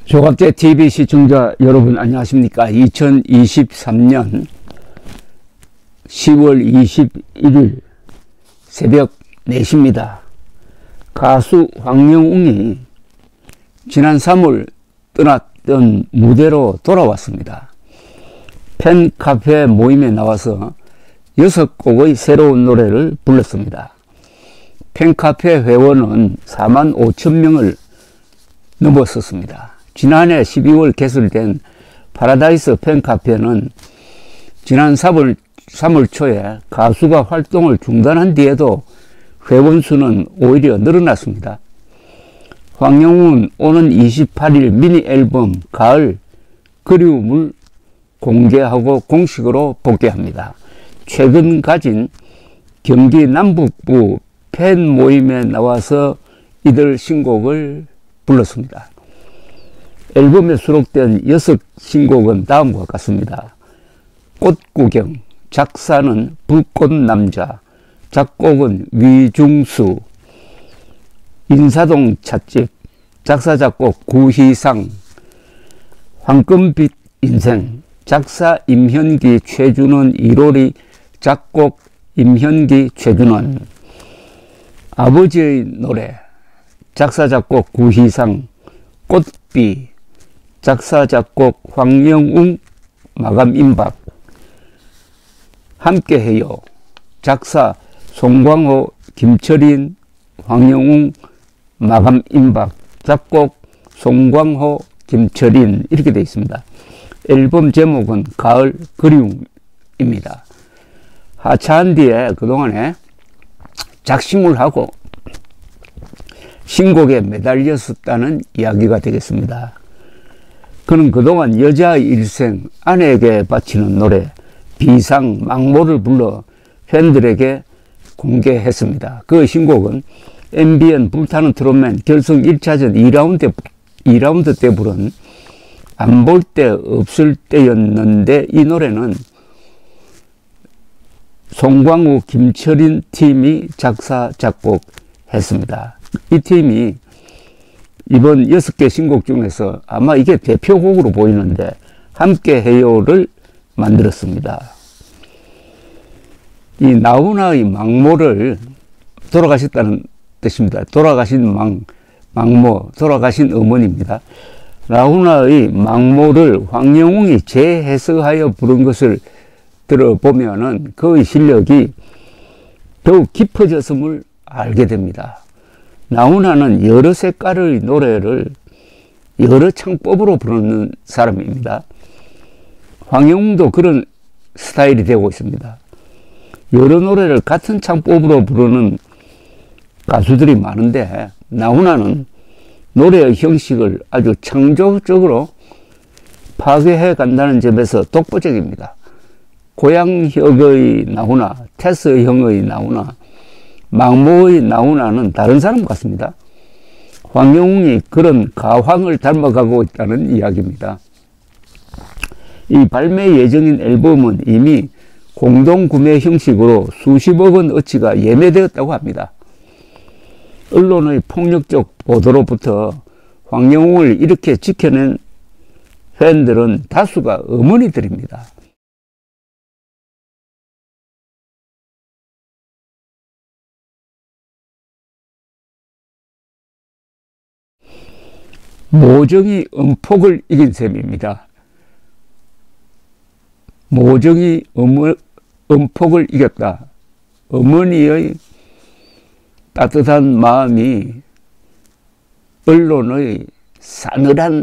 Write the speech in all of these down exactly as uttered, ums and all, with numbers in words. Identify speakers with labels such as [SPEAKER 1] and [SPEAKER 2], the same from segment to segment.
[SPEAKER 1] 조갑제 티비 시청자 여러분 안녕하십니까. 이천이십삼 년 시월 이십일일 새벽 네 시입니다. 가수 황영웅이 지난 삼월 떠났던 무대로 돌아왔습니다. 팬카페 모임에 나와서 여섯 곡의 새로운 노래를 불렀습니다. 팬카페 회원은 사만 오천 명을 넘었었습니다. 지난해 십이월 개설된 파라다이스 팬카페는 지난 삼월, 삼월 초에 가수가 활동을 중단한 뒤에도 회원 수는 오히려 늘어났습니다. 황영웅은 오는 이십팔일 미니 앨범 가을 그리움을 공개하고 공식으로 복귀합니다. 최근 가진 경기 남북부 팬 모임에 나와서 이들 신곡을 불렀습니다. 앨범에 수록된 여섯 신곡은 다음과 같습니다. 꽃구경, 작사는 불꽃남자, 작곡은 위중수, 인사동 찻집, 작사 작곡 구희상, 황금빛 인생, 작사 임현기 최준원 이로리, 작곡 임현기 최준원. 아버지의 노래, 작사 작곡 구희상, 꽃비, 작사 작곡 황영웅, 마감 임박. 함께해요, 작사 송광호, 김철인, 황영웅, 마감 임박, 작곡 송광호, 김철인. 이렇게 되어 있습니다. 앨범 제목은 가을 그리움입니다. 하차한 뒤에 그동안에 작심을 하고 신곡에 매달렸었다는 이야기가 되겠습니다. 그는 그동안 여자의 일생, 아내에게 바치는 노래 비상 망모를 불러 팬들에게 공개했습니다. 그 신곡은 엠비엔 불타는 트롯맨 결승 일 차전 이 라운드, 이 라운드 때 부른 안 볼 때 없을 때였는데, 이 노래는 송광우 김철인 팀이 작사 작곡했습니다. 이 팀이 이번 여섯 개 신곡 중에서 아마 이게 대표곡으로 보이는데 함께해요를 만들었습니다. 이 나훈아의 망모를 돌아가셨다는 뜻입니다. 돌아가신 망, 망모, 돌아가신 어머니입니다. 나훈아의 망모를 황영웅이 재해석하여 부른 것을 들어보면은 그의 실력이 더욱 깊어졌음을 알게 됩니다. 나훈아는 여러 색깔의 노래를 여러 창법으로 부르는 사람입니다. 황영웅도 그런 스타일이 되고 있습니다. 여러 노래를 같은 창법으로 부르는 가수들이 많은데, 나훈아는 노래의 형식을 아주 창조적으로 파괴해 간다는 점에서 독보적입니다. 고향형의 나훈아, 테스형의 나훈아, 망모의 나훈아는 다른 사람 같습니다. 황영웅이 그런 가황을 닮아가고 있다는 이야기입니다. 이 발매 예정인 앨범은 이미 공동구매 형식으로 수십억 원 어치가 예매되었다고 합니다. 언론의 폭력적 보도로부터 황영웅을 이렇게 지켜낸 팬들은 다수가 어머니들입니다. 모정이 음폭을 이긴 셈입니다. 모정이 음, 음폭을 이겼다. 어머니의 따뜻한 마음이 언론의 싸늘한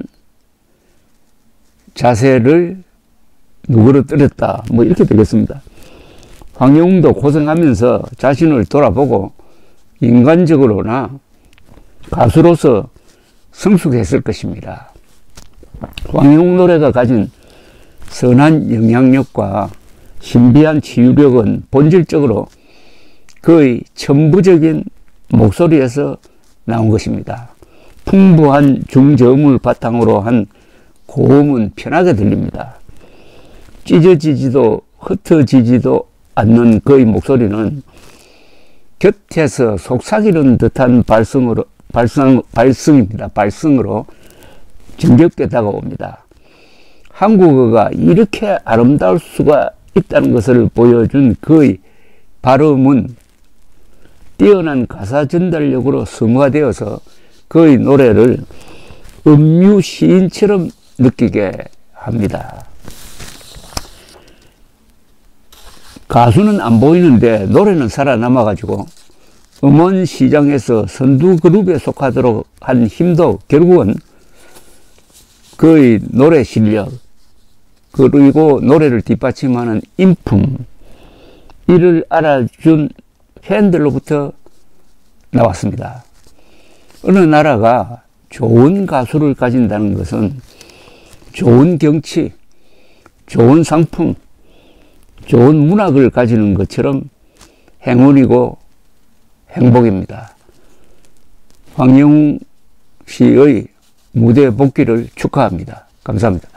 [SPEAKER 1] 자세를 누그러뜨렸다. 뭐 이렇게 되겠습니다. 황영웅도 고생하면서 자신을 돌아보고 인간적으로나 가수로서 성숙했을 것입니다. 황영웅 노래가 가진 선한 영향력과 신비한 치유력은 본질적으로 그의 천부적인 목소리에서 나온 것입니다. 풍부한 중저음을 바탕으로 한 고음은 편하게 들립니다. 찢어지지도 흩어지지도 않는 그의 목소리는 곁에서 속삭이는 듯한 발성으로 발성, 발성입니다. 발성으로 정겹게 다가옵니다. 한국어가 이렇게 아름다울 수가 있다는 것을 보여준 그의 발음은 뛰어난 가사 전달력으로 승화되어서 그의 노래를 음유 시인처럼 느끼게 합니다. 가수는 안 보이는데 노래는 살아남아가지고 음원 시장에서 선두 그룹에 속하도록 한 힘도 결국은 그의 노래 실력, 그리고 노래를 뒷받침하는 인품, 이를 알아준 팬들로부터 나왔습니다. 어느 나라가 좋은 가수를 가진다는 것은 좋은 경치, 좋은 상품, 좋은 문학을 가지는 것처럼 행운이고 행복입니다. 황영웅 씨의 무대 복귀를 축하합니다. 감사합니다.